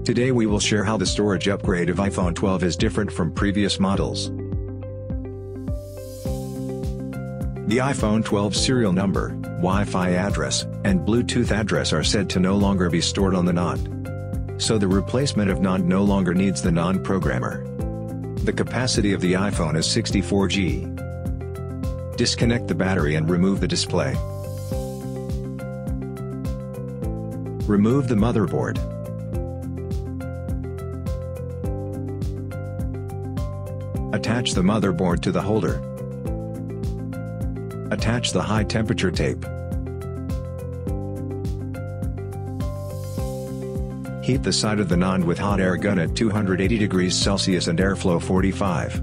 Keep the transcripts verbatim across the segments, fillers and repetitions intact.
Today we will share how the storage upgrade of iPhone twelve is different from previous models. The iPhone twelve serial number, Wi-Fi address, and Bluetooth address are said to no longer be stored on the Nand. So the replacement of Nand no longer needs the Nand programmer. The capacity of the iPhone is sixty-four gigabytes. Disconnect the battery and remove the display. Remove the motherboard. Attach the motherboard to the holder. Attach the high-temperature tape. Heat the side of the Nand with hot air gun at two hundred eighty degrees Celsius and airflow forty-five.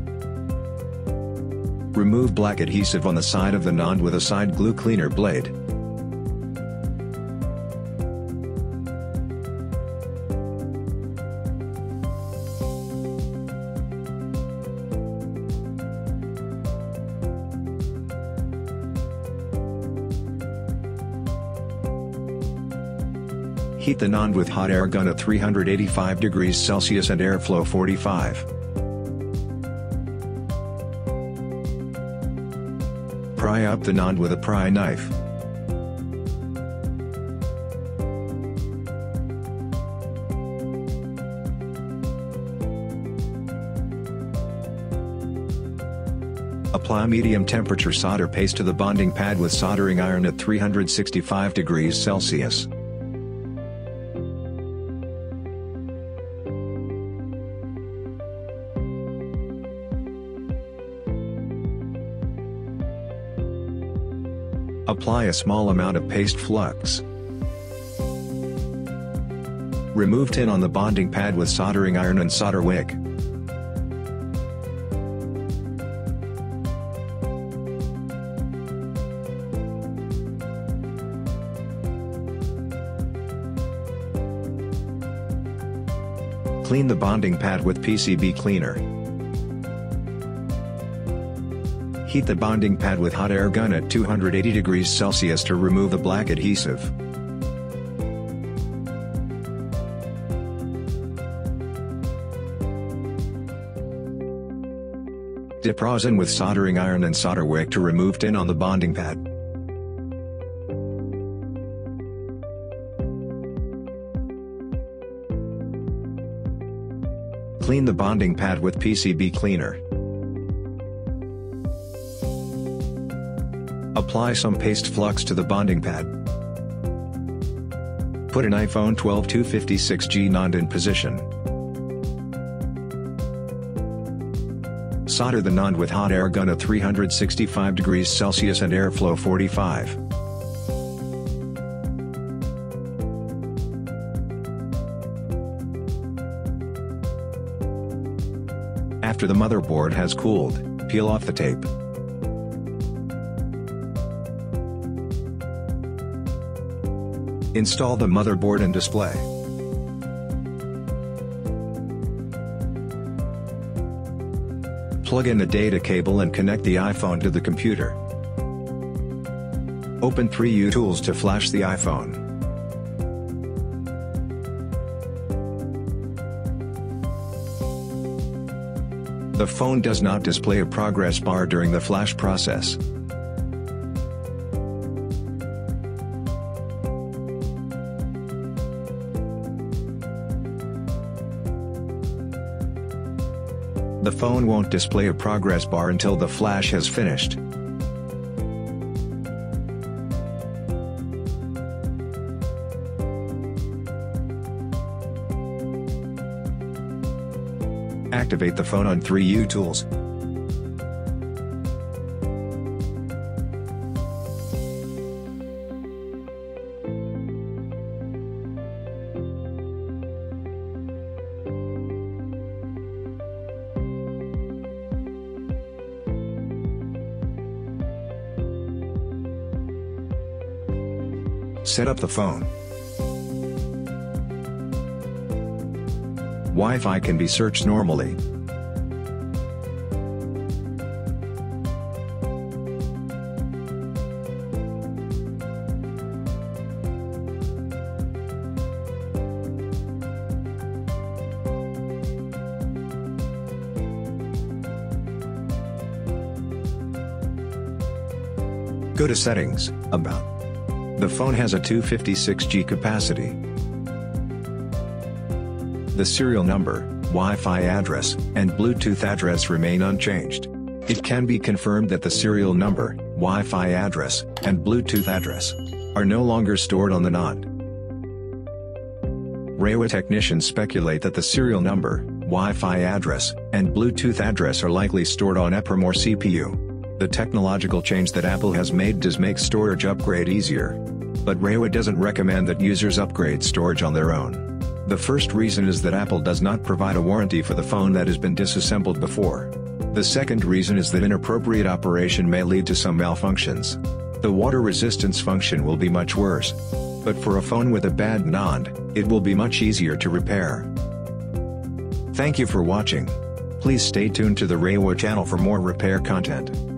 Remove black adhesive on the side of the Nand with a side glue cleaner blade. Heat the Nand with hot air gun at three hundred eighty-five degrees Celsius and airflow forty-five. Pry up the Nand with a pry knife. Apply medium temperature solder paste to the bonding pad with soldering iron at three hundred sixty-five degrees Celsius. Apply a small amount of paste flux. Remove tin on the bonding pad with soldering iron and solder wick. Clean the bonding pad with P C B cleaner. Heat the bonding pad with hot air gun at two hundred eighty degrees Celsius to remove the black adhesive. Dip rosin with soldering iron and solder wick to remove tin on the bonding pad. Clean the bonding pad with P C B cleaner. Apply some paste flux to the bonding pad. Put an iPhone twelve two fifty-six gigabyte Nand in position. Solder the Nand with hot air gun at three hundred sixty-five degrees Celsius and airflow forty-five. After the motherboard has cooled, peel off the tape. Install the motherboard and display. Plug in the data cable and connect the iPhone to the computer. Open three U tools to flash the iPhone. The phone does not display a progress bar during the flash process. The phone won't display a progress bar until the flash has finished. Activate the phone on three U tools. Set up the phone. Wi-Fi can be searched normally. Go to Settings, About. The phone has a two hundred fifty-six gigabyte capacity. The serial number, Wi-Fi address, and Bluetooth address remain unchanged. It can be confirmed that the serial number, Wi-Fi address, and Bluetooth address are no longer stored on the Nand. REWA technicians speculate that the serial number, Wi-Fi address, and Bluetooth address are likely stored on EEPROM or C P U. The technological change that Apple has made does make storage upgrade easier. But REWA doesn't recommend that users upgrade storage on their own. The first reason is that Apple does not provide a warranty for the phone that has been disassembled before. The second reason is that inappropriate operation may lead to some malfunctions. The water resistance function will be much worse. But for a phone with a bad Nand, it will be much easier to repair. Thank you for watching. Please stay tuned to the REWA channel for more repair content.